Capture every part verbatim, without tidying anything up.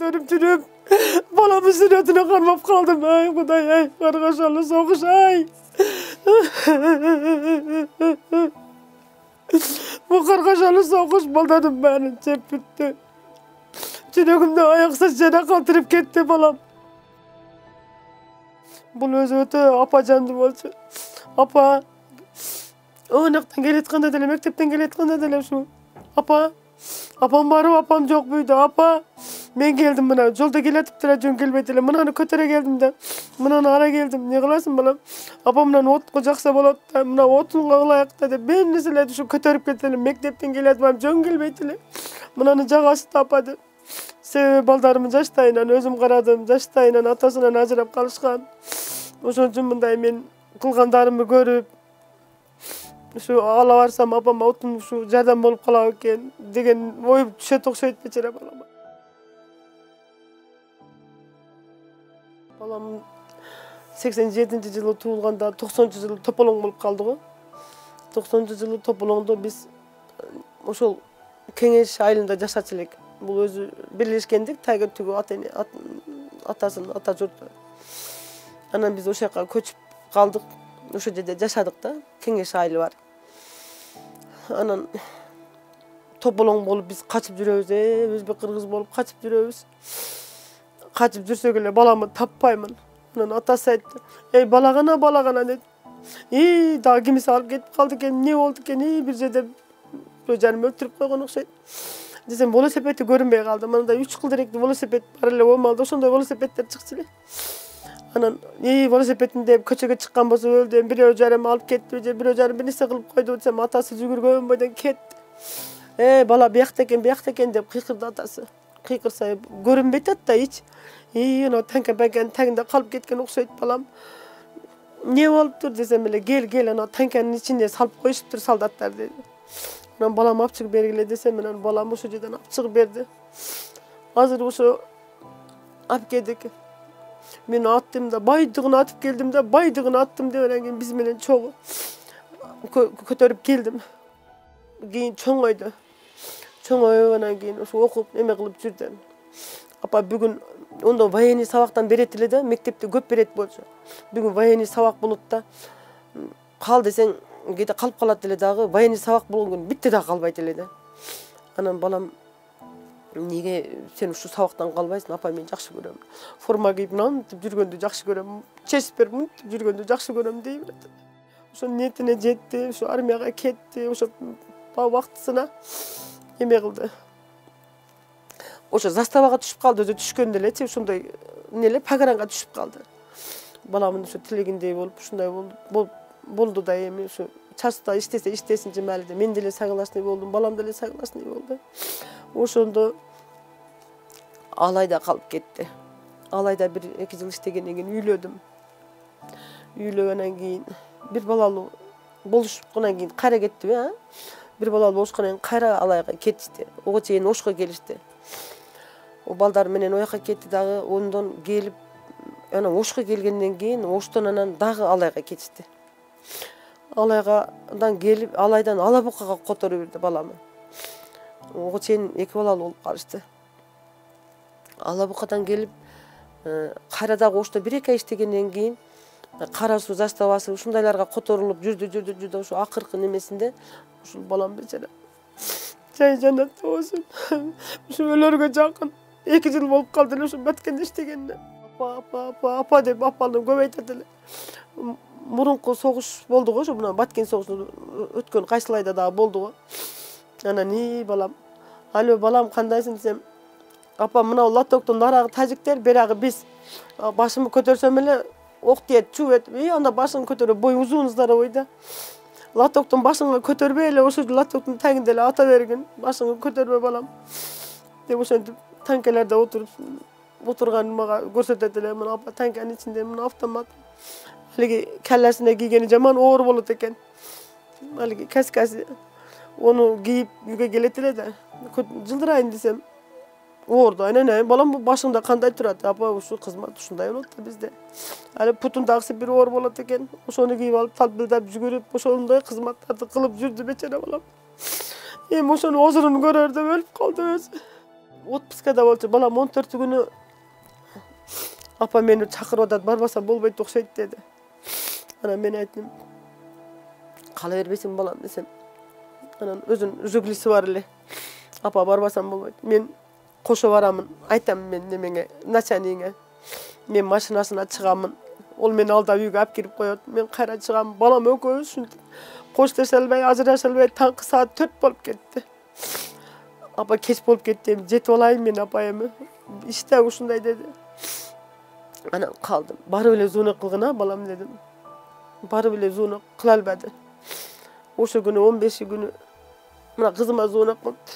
ko'tarib жүрüp, balamın sünnetine karmap kaldım. Ay Kuday, ay kargaşalı soğuş, ay. Bu kargaşalı soğuş baldadım beni, çep bitti. Çürüğümde ayaksız jana kaldırıp gitti balam. Бұл өзі өте апажанды болчу. Апа, ынактан келетканда деле, мектептен келетканда деле ушу. Апа, апам барып, апам жок бүйдө. Апа, мен келдим мына, жолдо келетип деле жөн келбейт эле. Мынаны көтөрө келдим да, мынаны ара келдим. Не кыласың балам? Апам мынаны отко жакса болот да, мына отунга кылайык да деп, мен нерселерди ушу көтөрүп кетелим. Мектептен келетип, жөн келбейт эле. Мынаны жагасы тапады. Себеби балдарымын жаштайынан өзүм карадым, жаштайынан атасынан ажырап калышкан. Ошон үчүн мындай мен кылгандарымды көрүп, ушу ала барсам апам отун ушу жардам болуп калат экен деген ой түшөт окшойт бечара балам. Балам сексен жетинчи жылы туулганда токсонунчу жылы тополоң болуп калды го. токсонунчу жылы тополоңдо биз ошол кеңеш айылында жашачу элек. Бул өзү бирлешкендик, тайгы түгү атасын, ата журту. Анан биз ошол жака көчүп калдык. Ошол жерде жашадык да, кеңеш айылы бар. Анан тополоң болуп биз качып жүрөбүз, э, өзбек кыргыз болуп качып жүрөбүз. Качып жүрсөк эле баламды таппаймын. Анан атасы айтты: "Эй, балагана, балагана" деди. "И, дагы кимиси алып кетип калды экен, эмне болду экен? И, бир жерде бир жарым өлтүрүп койгон окшойт." Десем, велосипедти көрүнбөй калды. Мындай үч кылдыректүү велосипед бар эле болмалды. Ошондой велосипедтер чыкчу эле. Анан, "И, велосипедин деп көчөгө чыккан болсо өлдү. Бирөө жарым алып кетти, же бирөө жарым бир нерсе кылып койду" десем, атасы жүгүргөн бойдон кетти. "Э, бала биякта экен, биякта экен" деп кыйкырды атасы. Кыйкырса көрүнбөйт атта эч. "И, анау танка-банканын тагында калып кеткен окшойт балам. Не болуптур" десем эле, "Кел, кел, анау танканын ичине салып коюшуптур солдаттар" деди. Анан балам алып чыгып бергиле десем, анан балам ошол жерден алып чыгып берди. Азыр ошо алып келдик. Мен аттым да, байдыгын атып келдим да, байдыгын аттым деп анан кийин биз менен чогуу көтөрүп келдим. Кийин чоңойду. Чоңоюп анан кийин ошо окуп эме кылып жүрдүм. Апа бүгүн ондо военный сабактан берет эле да, мектепте көп берет болчу. Бүгүн военный сабак болот да. Кал десең кээде калып калат эле дагы, военный сабак болгон күнү битте да калбайт эле да. Анан балам: "Неге сен ушу сабактан калбайсың? Апа, мен жакшы көрөм. Форма кийип мынтип жүргөндү жакшы көрөм. Чечип берип мынтип жүргөндү жакшы көрөм" дей берет. Ошо ниетине жетти, ошо армияга кетти, ошо убактысына эме кылды. Ошо заставага түшүп калды, өзү түшкөндө элечи, ошондой неле погранга түшүп калды. Баламын ошо тилегиндей болуп, ушундай болуп болду да эми ушу чарчта иштесе иштесинчи майлде. Мен деле согласный болдум, балам деле согласный болду. Ошондо Алайда калып кетти. Алайда бир эки жыл иштегенден кийин үйлөдүм. Үйлөгөндөн кийин бир балалуу болушкандан кийин кайра кеттиби, а? Бир балалуу болушкандан кийин кайра Алайга кетишти. Ого чейин Ошко келишти. О балдар менен ояка кетти дагы, ондон келип анан Ошко келгенден кийин Оштон анан дагы Алайга кетишти. Алайгадан келип, Алайдан Алабукага которуп берди баламы. Ого чейин эки балалуу болуп калышты. Алабукадан келип, кайра дагы Ошто бир эки ай иштегенден кийин Кара суу заставасы ушундайларга которулуп жүрдү, жүрдү, жүрдү. Ошо акыркы немесинде ушул балам бечара жай жанатта болсун. Ушу өлөргө жакын эки жыл болуп калды эле ушу Баткенде иштегенине. Апа, апа, апа, апа деп апаны көп айтат эле. Мурунку согуш болду го, ошо мына Баткен согушу өткөн кайсыл айда дагы болду го. Анан и балам, "Алло балам, кандайсың?" десем, "Апа, мына лотоктун нарагы тажиктер, берагы биз." Башымды көтөрсөм эле ок тиет, чуу этип, и анда башын көтөрүп, бой узун здоровый да. Лотоктун башыңы көтөрбөй эле, ошо лотоктун тагында эле ата бергин, башыңы көтөрбө балам. Деп ошентип танкелерде отуруп отурган мага көрсөтөт эле, мына апа танканын ичинде мына автомат. Алиги келлесине кийгени жаман оор болот экен. Алиги каскасы. Onu giyip үйгө келет эле да. Жылдырайын десем, оорду. Айнан балам бу башыңда кандай турат? Апа, ушу кызмат ушундай болот да бизде. Али путундагысы бир оор болот экен. Ошону кийип алып, талбылдап жүгүрүп, ошондой кызматтарды кылып жүрдү бечара балам. Эми ошону озурун көрөр деп өлүп калды өзү. отпускада болчу, балам он төртү күнү апа мени чакырып атат, барбасам болбойт окшойт dedi. Анан мен айттым, кала бербейсиң балам десем. Анан өзүнүн жүгүлүсү бар эле. Апа барбасам болбойт. Мен кошо барамын, айтам мен немеңе, начальниге. Мен машинасына чыгамын. Ол мени алдап үйгө алып кирип коет. Мен кайра чыгам. Балам экөөбүз ушинтип коштошо албай, ажыраша албай, таңкы саат төрт болуп кетти. Апа кеч болуп кетти, жетип алайын мен апа эми. İşte ушундай dedi. Анан калдым. Барып эле звонок кылгына балам дедим. Барып эле звонок кыла албады. Ошо күнү он беши күнү мына кызыма звонок кылды.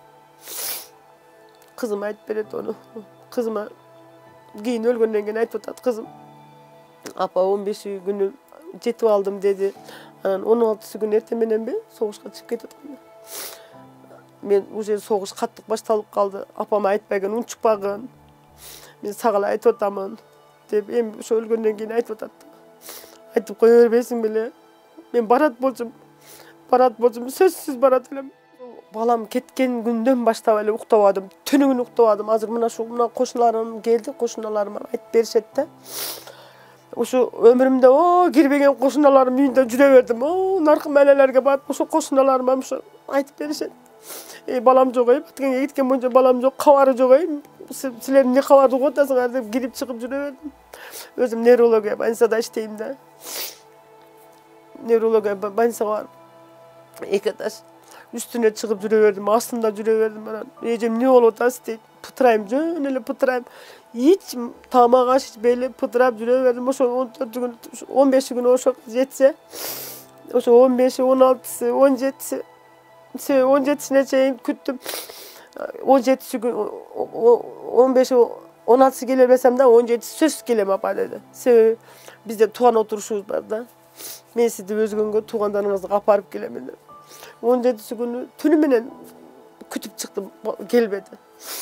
Kızım айтып берет onu. Kızıma кийин өлгөндөн кийин айтып атат kızım. Апа он беши күнү жетип алдым dedi. Анан он алтысы күнү эртең мененби согушка чыгып кетип аткам. Мен уже согуш каттык башталып калды. Апама айтпаган унчукпагын. Мен сага эле айтып атамын деп эми ошо өлгөндөн кийин айтып атат. Айтып кое бербейсиң беле? Мен барат болчум. Барат болчум, сөзсүз барат элем. Балам кеткен күндөн баштап эле уктабадым. Түнү күнү уктабадым. Азыр мына шу мына кошуналарым келди, кошуналарым айтып беришет да. Ошо өмүрүмдө о кирбеген кошуналарым үйүндө жүрө бердим. О наркы мэлелерге барып ошо кошуналарым ошо айтып беришет. Ey balam жок ey, баткенге кеткен боюнча балам жок, кабары жок ey. Силер эмне кабарды угуп атасыңар деп кирип чыгып жүрө бердим. Өзүм неврология больницада иштейм да. Неврология больницага барып эки этаж üstüne çıkıp жүрө бердим, астында жүрө бердим. Анан эжем эмне болуп атасыз дейт. Пытырайм, жөн эле пытырайм. Эч тамак аш ичпей эле пытырап жүрө бердим. Ошо он төртү күн, он беши күнү ошо жетсе, ошо он беши, он алтысы, он жетиси, он жетисине чейин күттүм. он жетиси күн, он беши, он алтысы келе берсем да он жетиси сөзсүз келем апа dedi. Себеби бизде тууган отурушубуз бар да. Мен сизди өзгөнгө туугандарыңызды капарып келемин деп. он жетиси күнү түнү менен күтүп чыктым, келбеди.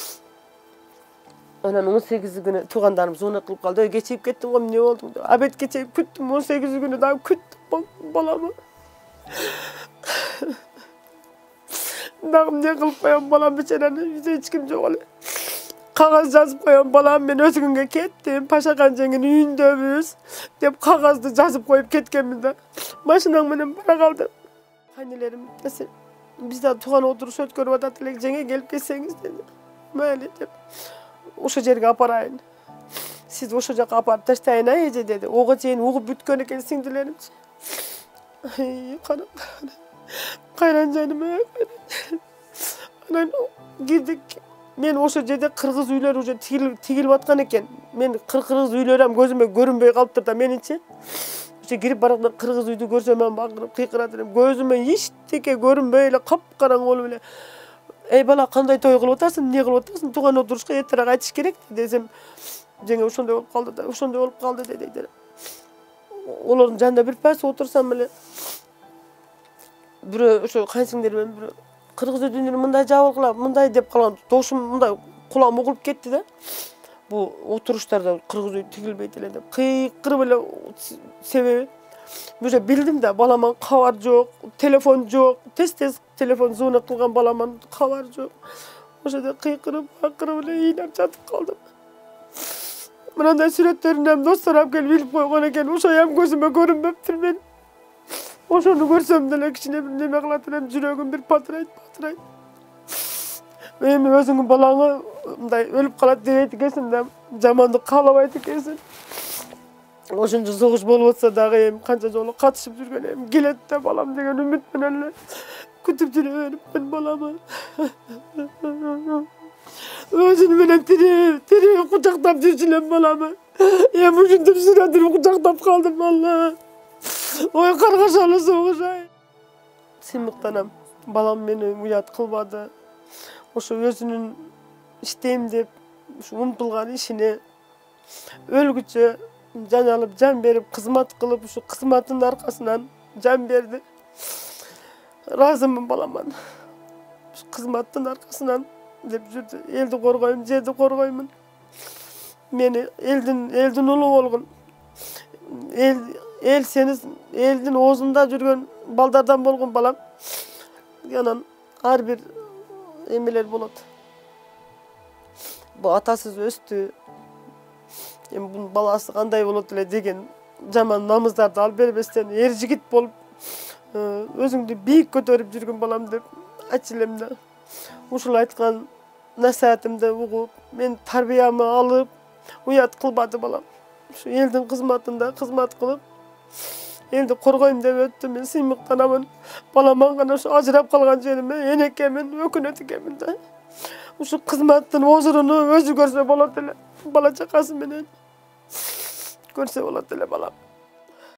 Анан он сегизи күнү туугандарым звонок кылып калды. Кечип кеттиң го, эмне болду? Абетке чейин күттүм, он сегизи күнү дагы күттүм баламы. Дагы эмне кылып коем балам бечараны, үйдө эч ким жок эле. Кагаз жазып коем балам, мен өзгөнгө кеттим, Пашакан жеңин үйүндөбүз деп кагазды жазып коюп кеткенмин да. Машинаң менен бара калдым. Кайнелерим десе, бизде тууган отуруш өткөрүп атат элек, жеңе келип кетсеңиз деди. Мейли деп. Ошо жерге апарайын. Сиз ошо жака апарып таштайын а эже деди. Ого чейин угуп бүткөн экен сиңдилеримчи. Ай, кара. Кайран жаным ай. Анан кирдик. Мен ошо жерде кыргыз үйлөр уже тигилип тигилип аткан экен. Мен кыргыз үйлөрүм көзүмө көрүнбөй калыптыр да менинчи. Ошо кирип барганда кыргыз үйдү көрсөм мен багырып кыйкырат элем. Көзүмө эчтеке көрүнбөй эле капкараң болуп эле. Ey bala кандай той кылып атасың, эмне кылып атасың? Тууган отурушка эртерээк айтыш керек десем, жеңе ошондой болуп калды да, ошондой болуп калды dedi. Олордун жанында бир пас отурсам эле бирөө ошо кайсыңдер мен бирөө кыргыз үйдүн мындай жабылгыла, мындай деп калган. Дошум мындай кулам угулуп кетти да. Бу отуруштарда кыргыз үй тигилбейт эле деп. Кыйкырып эле себеби уже билдим да, баламан кабар жок, телефон жок, тез-тез телефон звонок кылган баламан кабар жок. Ошода кыйкырып, акырып эле ыйлап жатып калдым. Мындай сүрөттөрүнөн достор алып келип илип койгон экен, ошо ям көзүмө көрүнбөптүр мен. Ошону көрсөм деле кичине бир неме кылат элем, жүрөгүм бир патырайт, патырайт. Эми өзүңүн балаңы мындай өлүп калат дебейт экенсиң да, жамандык каалабайт экенсиң. Ошончо согуш болуп атса дагы эми канча жолу катышып жүргөн эми келет да балам деген үмүт менен эле күтүп жүрө берипмин баламы. Өзүнү менен тире, тире кучактап жүрчү элем баламы. Эми ушинтип сүрөтүп кучактап калдым алла. Ой каргашалы согуш ай. Сыймыктанам. Балам мени уят кылбады. Ошо өзүнүн иштейм деп ушу умтулган ишине өлгүчө жан алып, жан берип, кызмат кылып, ушу кызматтын аркасынан жан берди. Разымын баламан. Ушу кызматтын аркасынан деп жүрдү. Элди коргойм, жерди коргоймун. Мени элдин элдин улу болгон. Эл эл сени элдин оозунда жүргөн балдардан болгон балам. Анан ар бир эмелер болот. bu atasız östü. Endi bunun balası qanday bolot ele degen jaman namızdарды alып бербестен er jigit bolup özüңdü biik көтөрүp жүргөн балам деп ачылемде. Ушул айткан насаатымды угуп, мен тарбиямы алып, уят кылбады балам. Şu elдің кызматында кызмат кылып, elди коргойм деп өттү. Мен сыймыктанамын. Баламан гана şu ажырап калган жериме энекемин, өкүнөт экенмин да. Ушул кызматтын озуруну өзү көрсө болот эле. Бала чакасы менен көрсө болот эле балам.